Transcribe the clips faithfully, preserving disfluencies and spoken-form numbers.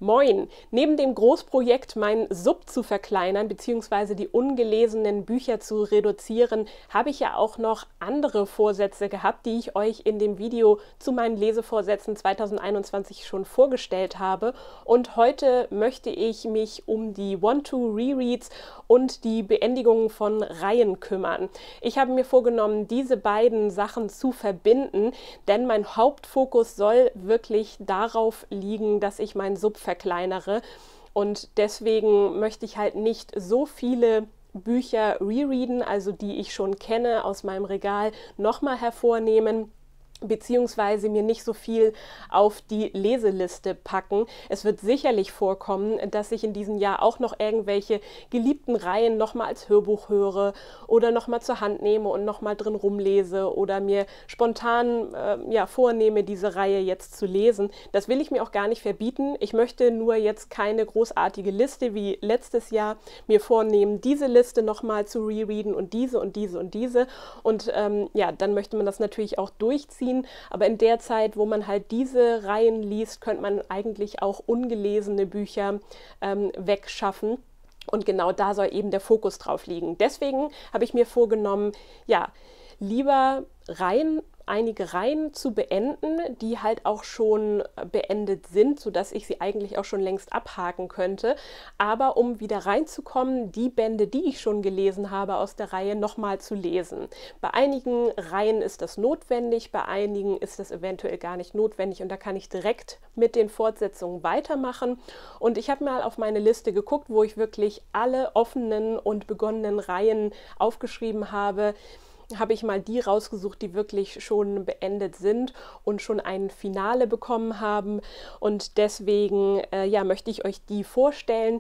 Moin! Neben dem Großprojekt, mein Sub zu verkleinern bzw. die ungelesenen Bücher zu reduzieren, habe ich ja auch noch andere Vorsätze gehabt, die ich euch in dem Video zu meinen Lesevorsätzen zweitausendeinundzwanzig schon vorgestellt habe. Und heute möchte ich mich um die One-Two-Rereads und die Beendigung von Reihen kümmern. Ich habe mir vorgenommen, diese beiden Sachen zu verbinden, denn mein Hauptfokus soll wirklich darauf liegen, dass ich meinen Sub verkleinere, und deswegen möchte ich halt nicht so viele Bücher rereaden, also die ich schon kenne aus meinem Regal, nochmal hervornehmen, beziehungsweise mir nicht so viel auf die Leseliste packen. Es wird sicherlich vorkommen, dass ich in diesem Jahr auch noch irgendwelche geliebten Reihen nochmal als Hörbuch höre oder nochmal zur Hand nehme und nochmal drin rumlese oder mir spontan äh, ja, vornehme, diese Reihe jetzt zu lesen. Das will ich mir auch gar nicht verbieten. Ich möchte nur jetzt keine großartige Liste wie letztes Jahr mir vornehmen, diese Liste nochmal zu rereaden und diese und diese und diese. Und ähm, ja, dann möchte man das natürlich auch durchziehen. Aber in der Zeit, wo man halt diese Reihen liest, könnte man eigentlich auch ungelesene Bücher ähm, wegschaffen. Und genau da soll eben der Fokus drauf liegen. Deswegen habe ich mir vorgenommen, ja, lieber Reihen, einige Reihen zu beenden, die halt auch schon beendet sind, sodass ich sie eigentlich auch schon längst abhaken könnte. Aber um wieder reinzukommen, die Bände, die ich schon gelesen habe aus der Reihe, nochmal zu lesen. Bei einigen Reihen ist das notwendig, bei einigen ist das eventuell gar nicht notwendig und da kann ich direkt mit den Fortsetzungen weitermachen. Und ich habe mal auf meine Liste geguckt, wo ich wirklich alle offenen und begonnenen Reihen aufgeschrieben habe, habe ich mal die rausgesucht, die wirklich schon beendet sind und schon ein Finale bekommen haben. Und deswegen äh, ja, möchte ich euch die vorstellen.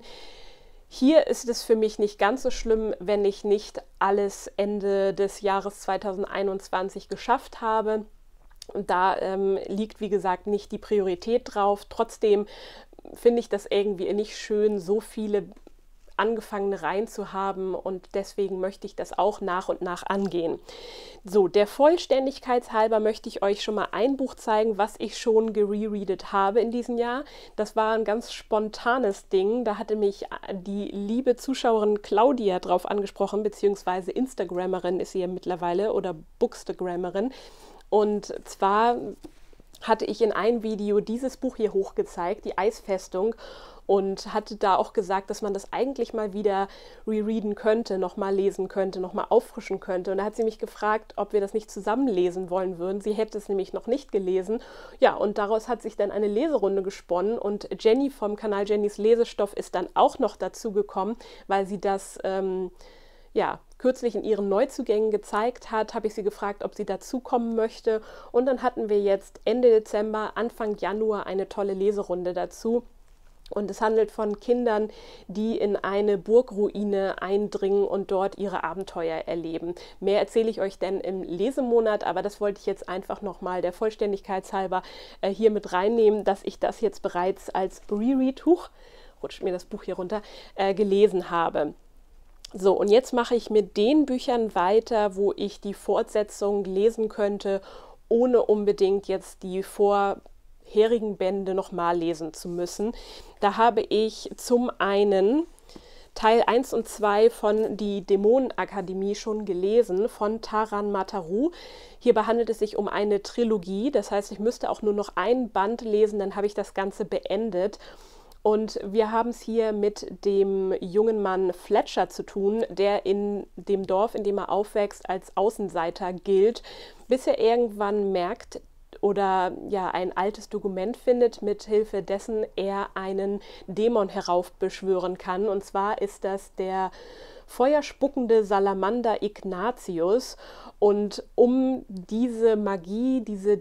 Hier ist es für mich nicht ganz so schlimm, wenn ich nicht alles Ende des Jahres zweitausendeinundzwanzig geschafft habe. Und da ähm, liegt, wie gesagt, nicht die Priorität drauf. Trotzdem finde ich das irgendwie nicht schön, so viele angefangene Reihen zu haben, und deswegen möchte ich das auch nach und nach angehen. So, der Vollständigkeit halber möchte ich euch schon mal ein Buch zeigen, was ich schon gerereadet habe in diesem Jahr. Das war ein ganz spontanes Ding. Da hatte mich die liebe Zuschauerin Claudia drauf angesprochen, beziehungsweise Instagrammerin ist sie ja mittlerweile oder Bookstagrammerin. Und zwar hatte ich in einem Video dieses Buch hier hochgezeigt, die Eisfestung, und hatte da auch gesagt, dass man das eigentlich mal wieder rereaden könnte, nochmal lesen könnte, nochmal auffrischen könnte. Und da hat sie mich gefragt, ob wir das nicht zusammen lesen wollen würden. Sie hätte es nämlich noch nicht gelesen. Ja, und daraus hat sich dann eine Leserunde gesponnen, und Jenny vom Kanal Jennys Lesestoff ist dann auch noch dazu gekommen, weil sie das ähm, ja, kürzlich in ihren Neuzugängen gezeigt hat, habe ich sie gefragt, ob sie dazukommen möchte. Und dann hatten wir jetzt Ende Dezember, Anfang Januar eine tolle Leserunde dazu. Und es handelt von Kindern, die in eine Burgruine eindringen und dort ihre Abenteuer erleben. Mehr erzähle ich euch denn im Lesemonat, aber das wollte ich jetzt einfach nochmal der Vollständigkeit halber äh, hier mit reinnehmen, dass ich das jetzt bereits als Reread, huch, rutscht mir das Buch hier runter, äh, gelesen habe. So, und jetzt mache ich mit den Büchern weiter, wo ich die Fortsetzung lesen könnte, ohne unbedingt jetzt die vor herigen Bände nochmal lesen zu müssen. Da habe ich zum einen Teil eins und zwei von Die Dämonenakademie schon gelesen, von Taran Mataru. Hierbei handelt es sich um eine Trilogie, das heißt, ich müsste auch nur noch ein Band lesen, dann habe ich das Ganze beendet. Und wir haben es hier mit dem jungen Mann Fletcher zu tun, der in dem Dorf, in dem er aufwächst, als Außenseiter gilt, bis er irgendwann merkt, oder ja, ein altes Dokument findet, mit Hilfe dessen er einen Dämon heraufbeschwören kann. Und zwar ist das der feuerspuckende Salamander Ignatius. Und um diese Magie, diese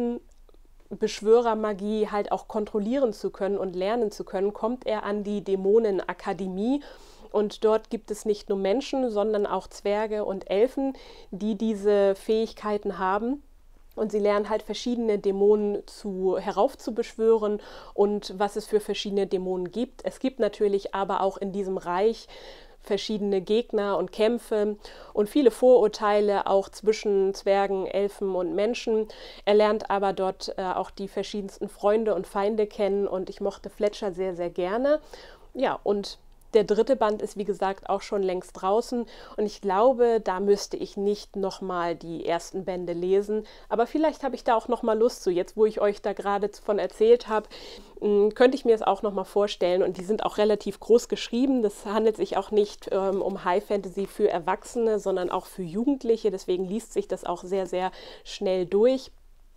Dämonenbeschwörermagie halt auch kontrollieren zu können und lernen zu können, kommt er an die Dämonenakademie. Und dort gibt es nicht nur Menschen, sondern auch Zwerge und Elfen, die diese Fähigkeiten haben. Und sie lernen halt verschiedene Dämonen zu, heraufzubeschwören und was es für verschiedene Dämonen gibt. Es gibt natürlich aber auch in diesem Reich verschiedene Gegner und Kämpfe und viele Vorurteile auch zwischen Zwergen, Elfen und Menschen. Er lernt aber dort äh, auch die verschiedensten Freunde und Feinde kennen und ich mochte Fletcher sehr, sehr gerne. Ja, und der dritte Band ist, wie gesagt, auch schon längst draußen und ich glaube, da müsste ich nicht nochmal die ersten Bände lesen, aber vielleicht habe ich da auch nochmal Lust zu. Jetzt, wo ich euch da gerade von erzählt habe, könnte ich mir es auch nochmal vorstellen und die sind auch relativ groß geschrieben. Das handelt sich auch nicht ähm, um High Fantasy für Erwachsene, sondern auch für Jugendliche, deswegen liest sich das auch sehr, sehr schnell durch.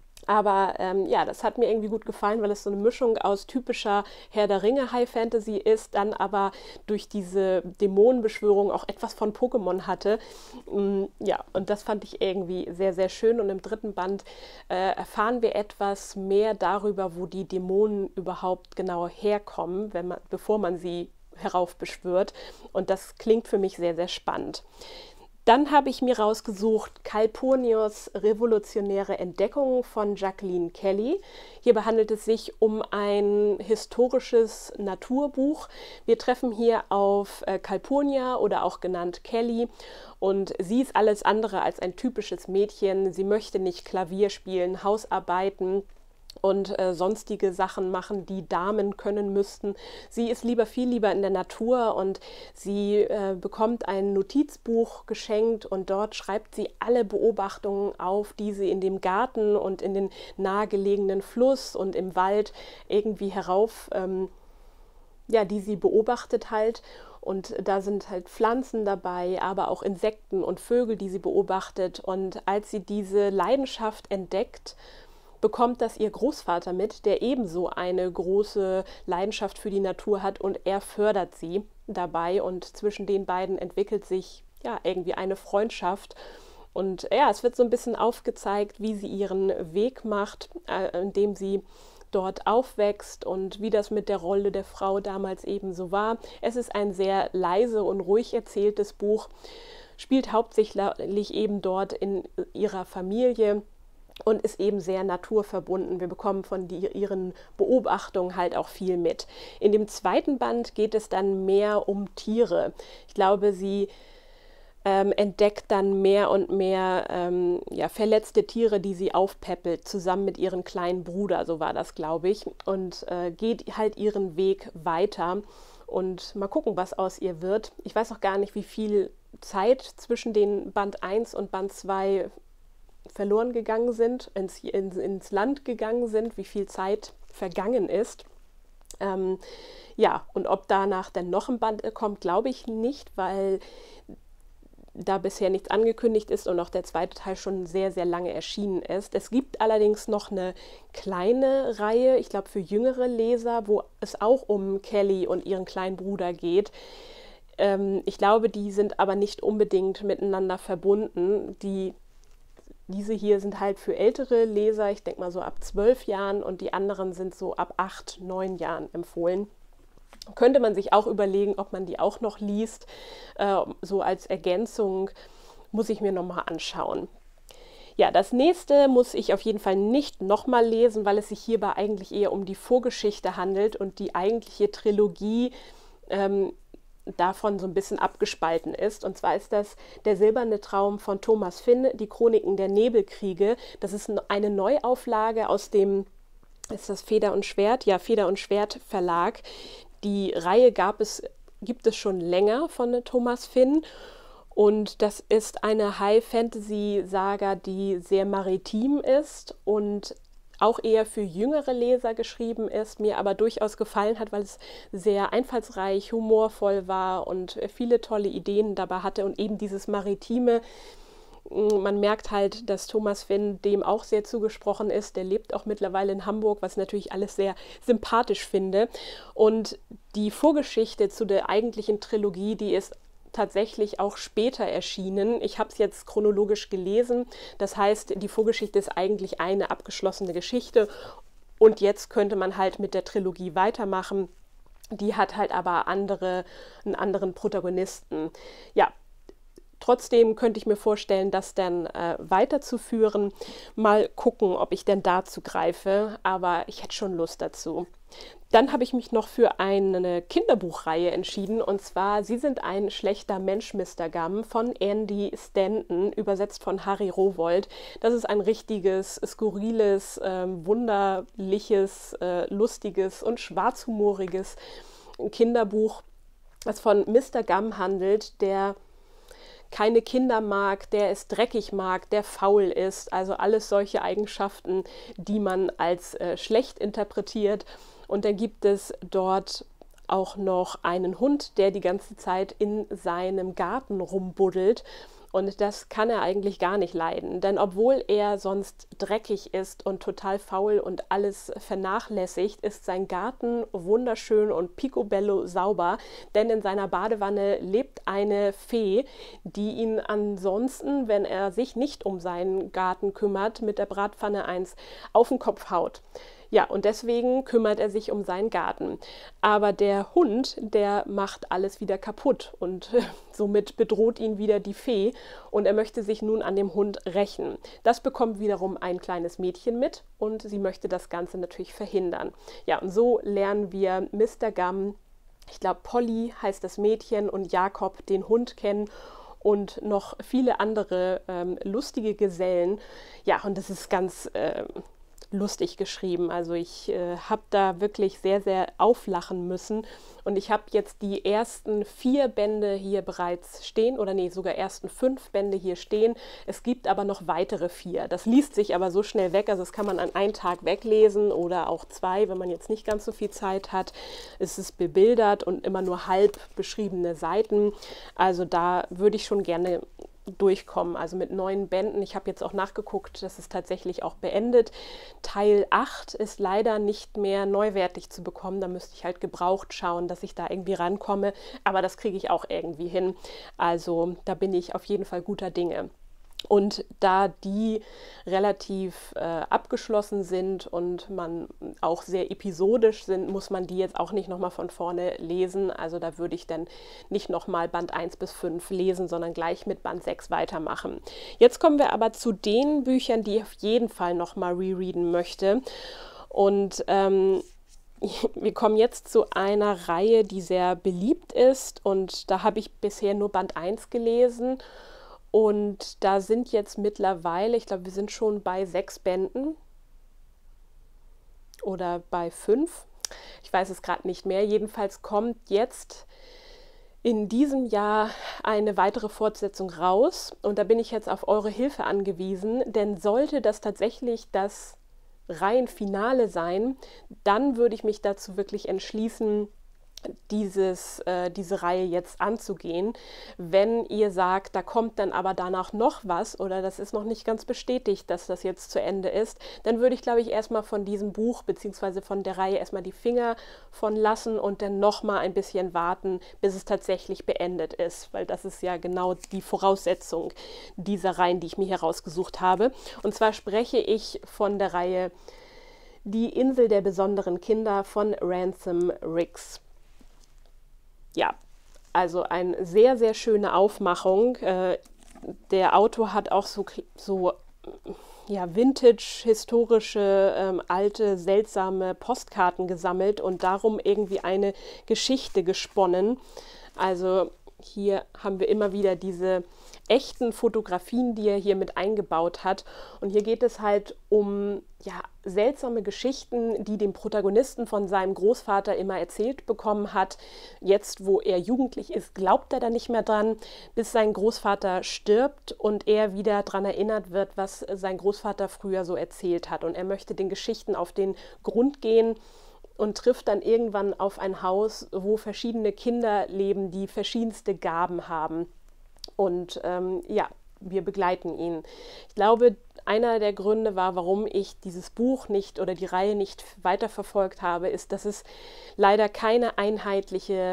Aber ähm, ja, das hat mir irgendwie gut gefallen, weil es so eine Mischung aus typischer Herr der Ringe High Fantasy ist, dann aber durch diese Dämonenbeschwörung auch etwas von Pokémon hatte. Mm, ja, und das fand ich irgendwie sehr, sehr schön. Und im dritten Band äh, erfahren wir etwas mehr darüber, wo die Dämonen überhaupt genau herkommen, wenn man, bevor man sie heraufbeschwört. Und das klingt für mich sehr, sehr spannend. Dann habe ich mir rausgesucht Calpurnios revolutionäre Entdeckung von Jacqueline Kelly. Hierbei handelt es sich um ein historisches Naturbuch. Wir treffen hier auf äh, Calpurnia oder auch genannt Kelly und sie ist alles andere als ein typisches Mädchen. Sie möchte nicht Klavier spielen, Hausarbeiten und äh, sonstige Sachen machen, die Damen können müssten. Sie ist lieber viel lieber in der Natur und sie äh, bekommt ein Notizbuch geschenkt und dort schreibt sie alle Beobachtungen auf, die sie in dem Garten und in den nahegelegenen Fluss und im Wald irgendwie herauf, ähm, ja, die sie beobachtet halt. Und da sind halt Pflanzen dabei, aber auch Insekten und Vögel, die sie beobachtet. Und als sie diese Leidenschaft entdeckt, bekommt das ihr Großvater mit, der ebenso eine große Leidenschaft für die Natur hat und er fördert sie dabei und zwischen den beiden entwickelt sich ja irgendwie eine Freundschaft und ja, es wird so ein bisschen aufgezeigt, wie sie ihren Weg macht, äh, indem sie dort aufwächst und wie das mit der Rolle der Frau damals eben so war. Es ist ein sehr leise und ruhig erzähltes Buch, spielt hauptsächlich eben dort in ihrer Familie und ist eben sehr naturverbunden. Wir bekommen von die, ihren Beobachtungen halt auch viel mit. In dem zweiten Band geht es dann mehr um Tiere. Ich glaube, sie ähm, entdeckt dann mehr und mehr ähm, ja, verletzte Tiere, die sie aufpäppelt, zusammen mit ihrem kleinen Bruder, so war das, glaube ich, und äh, geht halt ihren Weg weiter. Und mal gucken, was aus ihr wird. Ich weiß auch gar nicht, wie viel Zeit zwischen den Band eins und Band zwei verloren gegangen sind, ins, ins, ins Land gegangen sind, wie viel Zeit vergangen ist. Ähm, ja, und ob danach dann noch ein Band kommt, glaube ich nicht, weil da bisher nichts angekündigt ist und auch der zweite Teil schon sehr, sehr lange erschienen ist. Es gibt allerdings noch eine kleine Reihe, ich glaube für jüngere Leser, wo es auch um Kelly und ihren kleinen Bruder geht. Ähm, ich glaube, die sind aber nicht unbedingt miteinander verbunden. Die Diese hier sind halt für ältere Leser, ich denke mal so ab zwölf Jahren und die anderen sind so ab acht, neun Jahren empfohlen. Könnte man sich auch überlegen, ob man die auch noch liest. Äh, so als Ergänzung muss ich mir nochmal anschauen. Ja, das nächste muss ich auf jeden Fall nicht nochmal lesen, weil es sich hierbei eigentlich eher um die Vorgeschichte handelt und die eigentliche Trilogie ähm, davon so ein bisschen abgespalten ist. Und zwar ist das Der silberne Traum von Thomas Finn, die Chroniken der Nebelkriege. Das ist eine Neuauflage aus dem, ist das Feder und Schwert? Ja, Feder und Schwert Verlag. Die Reihe gab es, gibt es schon länger von Thomas Finn. Und das ist eine High-Fantasy-Saga, die sehr maritim ist und auch eher für jüngere Leser geschrieben ist, mir aber durchaus gefallen hat, weil es sehr einfallsreich, humorvoll war und viele tolle Ideen dabei hatte und eben dieses Maritime. Man merkt halt, dass Thomas Finn dem auch sehr zugesprochen ist. Der lebt auch mittlerweile in Hamburg, was ich natürlich alles sehr sympathisch finde. Und die Vorgeschichte zu der eigentlichen Trilogie, die ist tatsächlich auch später erschienen. Ich habe es jetzt chronologisch gelesen. Das heißt, die Vorgeschichte ist eigentlich eine abgeschlossene Geschichte und jetzt könnte man halt mit der Trilogie weitermachen. Die hat halt aber andere, einen anderen Protagonisten. Ja, trotzdem könnte ich mir vorstellen, das dann äh, weiterzuführen. Mal gucken, ob ich denn dazu greife, aber ich hätte schon Lust dazu. Dann habe ich mich noch für eine Kinderbuchreihe entschieden, und zwar Sie sind ein schlechter Mensch, Mister Gum von Andy Stanton, übersetzt von Harry Rowohlt. Das ist ein richtiges, skurriles, ähm, wunderliches, äh, lustiges und schwarzhumoriges Kinderbuch, das von Mister Gum handelt, der keine Kinder mag, der es dreckig mag, der faul ist, also alles solche Eigenschaften, die man als äh, schlecht interpretiert. Und dann gibt es dort auch noch einen Hund, der die ganze Zeit in seinem Garten rumbuddelt. Und das kann er eigentlich gar nicht leiden, denn obwohl er sonst dreckig ist und total faul und alles vernachlässigt, ist sein Garten wunderschön und picobello sauber, denn in seiner Badewanne lebt eine Fee, die ihn ansonsten, wenn er sich nicht um seinen Garten kümmert, mit der Bratpfanne eins auf den Kopf haut. Ja, und deswegen kümmert er sich um seinen Garten. Aber der Hund, der macht alles wieder kaputt und äh, somit bedroht ihn wieder die Fee und er möchte sich nun an dem Hund rächen. Das bekommt wiederum ein kleines Mädchen mit und sie möchte das Ganze natürlich verhindern. Ja, und so lernen wir Mister Gum, ich glaube Polly heißt das Mädchen, und Jakob, den Hund, kennen und noch viele andere ähm, lustige Gesellen. Ja, und das ist ganz äh, lustig geschrieben. Also ich äh, habe da wirklich sehr, sehr auflachen müssen. Und ich habe jetzt die ersten vier Bände hier bereits stehen, oder nee, sogar ersten fünf Bände hier stehen. Es gibt aber noch weitere vier. Das liest sich aber so schnell weg, also das kann man an einem Tag weglesen oder auch zwei, wenn man jetzt nicht ganz so viel Zeit hat. Es ist bebildert und immer nur halb beschriebene Seiten. Also da würde ich schon gerne durchkommen, also mit neun Bänden. Ich habe jetzt auch nachgeguckt, das ist tatsächlich auch beendet. Teil acht ist leider nicht mehr neuwertig zu bekommen, da müsste ich halt gebraucht schauen, dass ich da irgendwie rankomme, aber das kriege ich auch irgendwie hin. Also da bin ich auf jeden Fall guter Dinge. Und da die relativ äh, abgeschlossen sind und man auch sehr episodisch sind, muss man die jetzt auch nicht nochmal von vorne lesen. Also da würde ich dann nicht nochmal Band eins bis fünf lesen, sondern gleich mit Band sechs weitermachen. Jetzt kommen wir aber zu den Büchern, die ich auf jeden Fall nochmal rereaden möchte. Und ähm, wir kommen jetzt zu einer Reihe, die sehr beliebt ist. Und da habe ich bisher nur Band eins gelesen. Und da sind jetzt mittlerweile, ich glaube, wir sind schon bei sechs Bänden oder bei fünf. Ich weiß es gerade nicht mehr. Jedenfalls kommt jetzt in diesem Jahr eine weitere Fortsetzung raus. Und da bin ich jetzt auf eure Hilfe angewiesen, denn sollte das tatsächlich das Reihenfinale sein, dann würde ich mich dazu wirklich entschließen, Dieses, äh, diese Reihe jetzt anzugehen. Wenn ihr sagt, da kommt dann aber danach noch was oder das ist noch nicht ganz bestätigt, dass das jetzt zu Ende ist, dann würde ich, glaube ich, erstmal von diesem Buch bzw. von der Reihe erstmal die Finger von lassen und dann nochmal ein bisschen warten, bis es tatsächlich beendet ist, weil das ist ja genau die Voraussetzung dieser Reihen, die ich mir hier rausgesucht habe. Und zwar spreche ich von der Reihe Die Insel der besonderen Kinder von Ransom Riggs. Ja, also eine sehr, sehr schöne Aufmachung. Äh, der Autor hat auch so, so ja, vintage, historische, ähm, alte, seltsame Postkarten gesammelt und darum irgendwie eine Geschichte gesponnen. Also hier haben wir immer wieder diese echten Fotografien, die er hier mit eingebaut hat. Und hier geht es halt um ja, seltsame Geschichten, die dem Protagonisten von seinem Großvater immer erzählt bekommen hat. Jetzt, wo er jugendlich ist, glaubt er da nicht mehr dran, bis sein Großvater stirbt und er wieder daran erinnert wird, was sein Großvater früher so erzählt hat. Und er möchte den Geschichten auf den Grund gehen und trifft dann irgendwann auf ein Haus, wo verschiedene Kinder leben, die verschiedenste Gaben haben. Und ähm, ja, wir begleiten ihn. Ich glaube, einer der Gründe war, warum ich dieses Buch nicht oder die Reihe nicht weiterverfolgt habe, ist, dass es leider keine einheitliche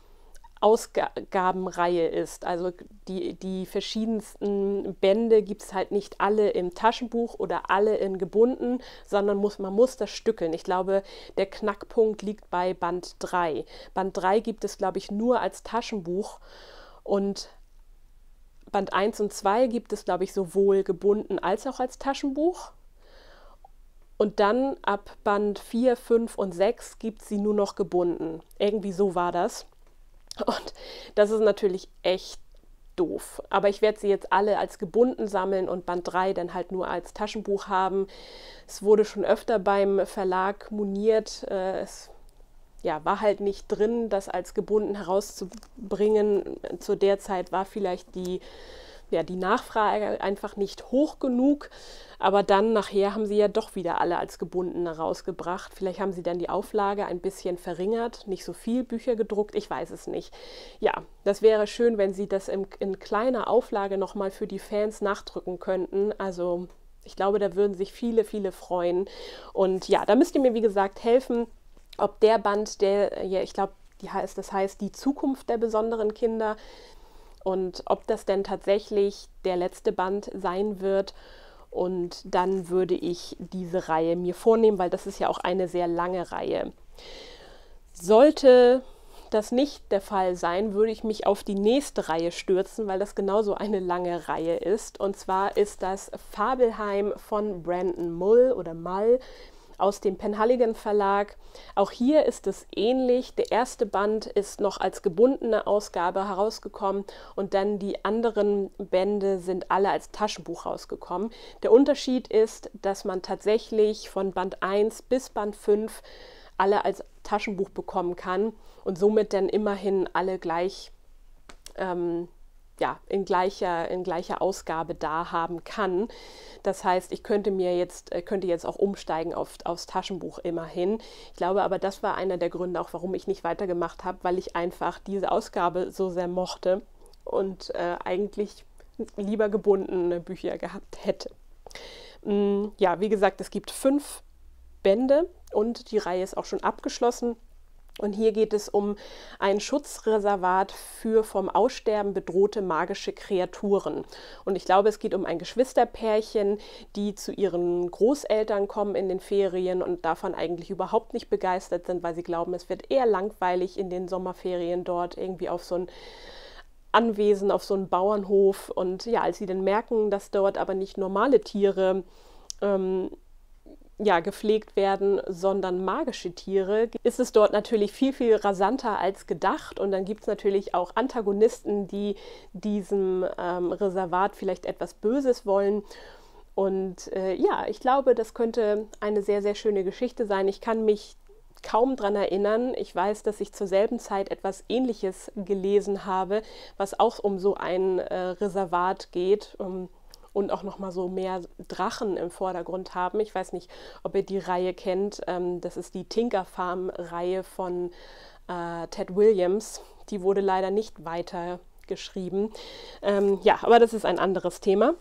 Ausgabenreihe ist. Also die, die verschiedensten Bände gibt es halt nicht alle im Taschenbuch oder alle in gebunden, sondern muss, man muss das stückeln. Ich glaube, der Knackpunkt liegt bei Band drei. Band drei gibt es, glaube ich, nur als Taschenbuch und Band eins und zwei gibt es, glaube ich, sowohl gebunden als auch als Taschenbuch. Und dann ab Band vier, fünf und sechs gibt es sie nur noch gebunden. Irgendwie so war das. Und das ist natürlich echt doof. Aber ich werde sie jetzt alle als gebunden sammeln und Band drei dann halt nur als Taschenbuch haben. Es wurde schon öfter beim Verlag moniert. Äh, es ja, war halt nicht drin, das als gebunden herauszubringen. Zu der Zeit war vielleicht die ja, die Nachfrage einfach nicht hoch genug, aber dann nachher haben sie ja doch wieder alle als gebunden rausgebracht. Vielleicht haben sie dann die Auflage ein bisschen verringert, nicht so viel Bücher gedruckt, ich weiß es nicht. Ja, das wäre schön, wenn sie das in, in kleiner Auflage nochmal für die Fans nachdrücken könnten. Also ich glaube, da würden sich viele, viele freuen. Und ja, da müsst ihr mir, wie gesagt, helfen, ob der Band, der, ja, ich glaube, die heißt, das heißt die Zukunft der besonderen Kinder, und ob das denn tatsächlich der letzte Band sein wird. Und dann würde ich diese Reihe mir vornehmen, weil das ist ja auch eine sehr lange Reihe. Sollte das nicht der Fall sein, würde ich mich auf die nächste Reihe stürzen, weil das genauso eine lange Reihe ist. Und zwar ist das Fabelheim von Brandon Mull oder Mull aus dem Penhaligon Verlag. Auch hier ist es ähnlich. Der erste Band ist noch als gebundene Ausgabe herausgekommen und dann die anderen Bände sind alle als Taschenbuch rausgekommen. Der Unterschied ist, dass man tatsächlich von Band eins bis Band fünf alle als Taschenbuch bekommen kann und somit dann immerhin alle gleich ähm, ja, in gleicher, in gleicher Ausgabe da haben kann. Das heißt, ich könnte mir jetzt, könnte jetzt auch umsteigen auf, aufs Taschenbuch immerhin. Ich glaube aber, das war einer der Gründe auch, warum ich nicht weitergemacht habe, weil ich einfach diese Ausgabe so sehr mochte und äh, eigentlich lieber gebundene Bücher gehabt hätte. Mm, ja, wie gesagt, es gibt fünf Bände und die Reihe ist auch schon abgeschlossen. Und hier geht es um ein Schutzreservat für vom Aussterben bedrohte magische Kreaturen. Und ich glaube, es geht um ein Geschwisterpärchen, die zu ihren Großeltern kommen in den Ferien und davon eigentlich überhaupt nicht begeistert sind, weil sie glauben, es wird eher langweilig in den Sommerferien dort irgendwie auf so ein Anwesen, auf so einen Bauernhof. Und ja, als sie dann merken, dass dort aber nicht normale Tiere ähm, ja, gepflegt werden, sondern magische Tiere, ist es dort natürlich viel, viel rasanter als gedacht. Und dann gibt es natürlich auch Antagonisten, die diesem ähm, Reservat vielleicht etwas Böses wollen. Und äh, ja, ich glaube, das könnte eine sehr, sehr schöne Geschichte sein. Ich kann mich kaum daran erinnern. Ich weiß, dass ich zur selben Zeit etwas Ähnliches gelesen habe, was auch um so ein äh, Reservat geht, um und auch noch mal so mehr Drachen im Vordergrund haben. Ich weiß nicht, ob ihr die Reihe kennt. Ähm, das ist die Tinker Farm-Reihe von äh, Ted Williams. Die wurde leider nicht weiter geschrieben. Ähm, ja, aber das ist ein anderes Thema.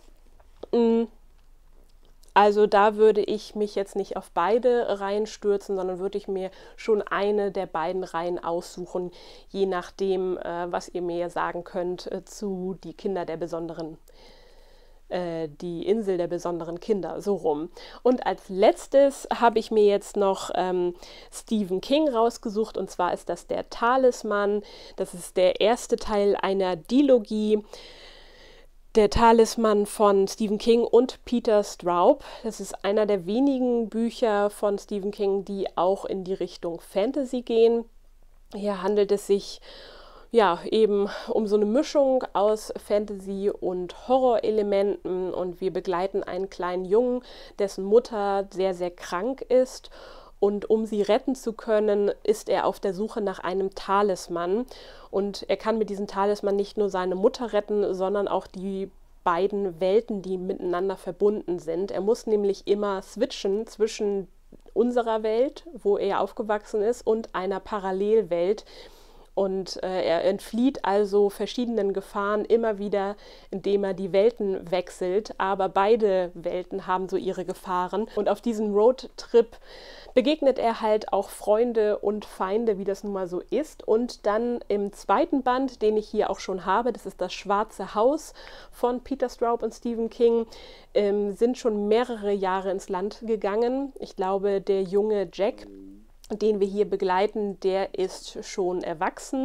Also da würde ich mich jetzt nicht auf beide Reihen stürzen, sondern würde ich mir schon eine der beiden Reihen aussuchen, je nachdem, äh, was ihr mir sagen könnt äh, zu Die Kinder der besonderen Die Insel der besonderen Kinder, so rum. Und als letztes habe ich mir jetzt noch ähm, Stephen King rausgesucht, und zwar ist das der Talisman. Das ist der erste Teil einer Dilogie. Der Talisman von Stephen King und Peter Straub. Das ist einer der wenigen Bücher von Stephen King, die auch in die Richtung Fantasy gehen. Hier handelt es sich ja, eben um so eine Mischung aus Fantasy und Horrorelementen, und wir begleiten einen kleinen Jungen, dessen Mutter sehr, sehr krank ist, und um sie retten zu können, ist er auf der Suche nach einem Talisman, und er kann mit diesem Talisman nicht nur seine Mutter retten, sondern auch die beiden Welten, die miteinander verbunden sind. Er muss nämlich immer switchen zwischen unserer Welt, wo er aufgewachsen ist, und einer Parallelwelt. Und äh, er entflieht also verschiedenen Gefahren immer wieder, indem er die Welten wechselt. Aber beide Welten haben so ihre Gefahren. Und auf diesem Roadtrip begegnet er halt auch Freunde und Feinde, wie das nun mal so ist. Und dann im zweiten Band, den ich hier auch schon habe, das ist das Schwarze Haus von Peter Straub und Stephen King, ähm, sind schon mehrere Jahre ins Land gegangen. Ich glaube, der junge Jack, den wir hier begleiten, der ist schon erwachsen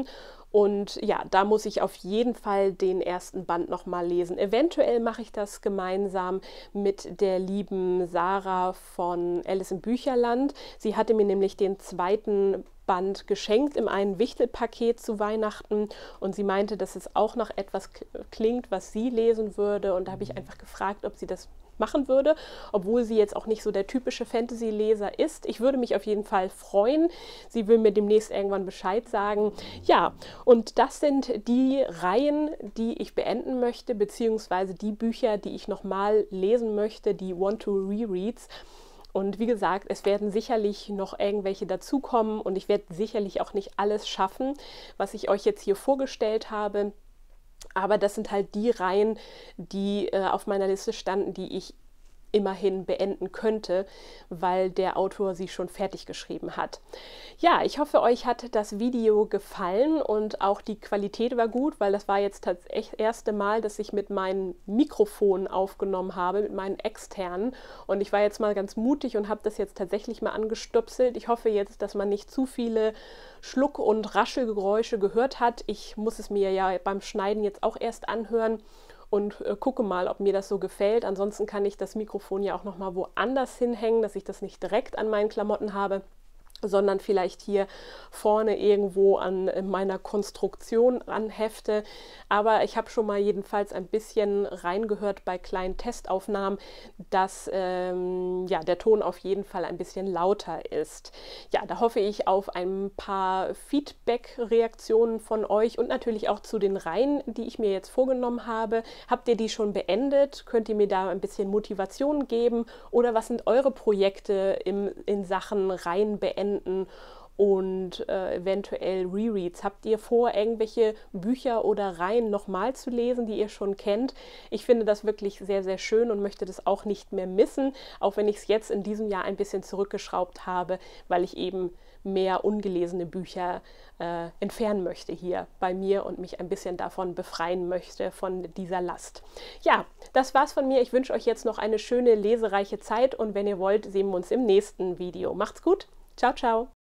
Und ja, da muss ich auf jeden Fall den ersten Band nochmal lesen. Eventuell mache ich das gemeinsam mit der lieben Sarah von Alice im Bücherland. Sie hatte mir nämlich den zweiten Band geschenkt in einem Wichtelpaket zu Weihnachten und sie meinte, dass es auch noch etwas klingt, was sie lesen würde, und da habe ich einfach gefragt, ob sie das machen würde, obwohl sie jetzt auch nicht so der typische Fantasy-Leser ist. Ich würde mich auf jeden Fall freuen. Sie will mir demnächst irgendwann Bescheid sagen. Ja, und das sind die Reihen, die ich beenden möchte, beziehungsweise die Bücher, die ich nochmal lesen möchte, die Want-to-Rereads. Und wie gesagt, es werden sicherlich noch irgendwelche dazukommen und ich werde sicherlich auch nicht alles schaffen, was ich euch jetzt hier vorgestellt habe. Aber das sind halt die Reihen, die äh, auf meiner Liste standen, die ich immerhin beenden könnte, weil der Autor sie schon fertig geschrieben hat. Ja, ich hoffe, euch hat das Video gefallen und auch die Qualität war gut, weil das war jetzt tatsächlich das erste Mal, dass ich mit meinem Mikrofon aufgenommen habe, mit meinen externen, und ich war jetzt mal ganz mutig und habe das jetzt tatsächlich mal angestöpselt. Ich hoffe jetzt, dass man nicht zu viele Schluck- und Raschelgeräusche gehört hat. Ich muss es mir ja beim Schneiden jetzt auch erst anhören und äh, gucke mal, ob mir das so gefällt. Ansonsten kann ich das Mikrofon ja auch noch mal woanders hinhängen, dass ich das nicht direkt an meinen Klamotten habe, sondern vielleicht hier vorne irgendwo an meiner Konstruktion anhefte. Aber ich habe schon mal jedenfalls ein bisschen reingehört bei kleinen Testaufnahmen, dass ähm, ja, der Ton auf jeden Fall ein bisschen lauter ist. Ja, da hoffe ich auf ein paar Feedback-Reaktionen von euch und natürlich auch zu den Reihen, die ich mir jetzt vorgenommen habe. Habt ihr die schon beendet? Könnt ihr mir da ein bisschen Motivation geben? Oder was sind eure Projekte im, in Sachen Reihen beenden und äh, eventuell Rereads? Habt ihr vor, irgendwelche Bücher oder Reihen nochmal zu lesen, die ihr schon kennt? Ich finde das wirklich sehr, sehr schön und möchte das auch nicht mehr missen, auch wenn ich es jetzt in diesem Jahr ein bisschen zurückgeschraubt habe, weil ich eben mehr ungelesene Bücher äh, entfernen möchte hier bei mir und mich ein bisschen davon befreien möchte, von dieser Last. Ja, das war's von mir. Ich wünsche euch jetzt noch eine schöne, lesereiche Zeit und wenn ihr wollt, sehen wir uns im nächsten Video. Macht's gut! Ciao, ciao!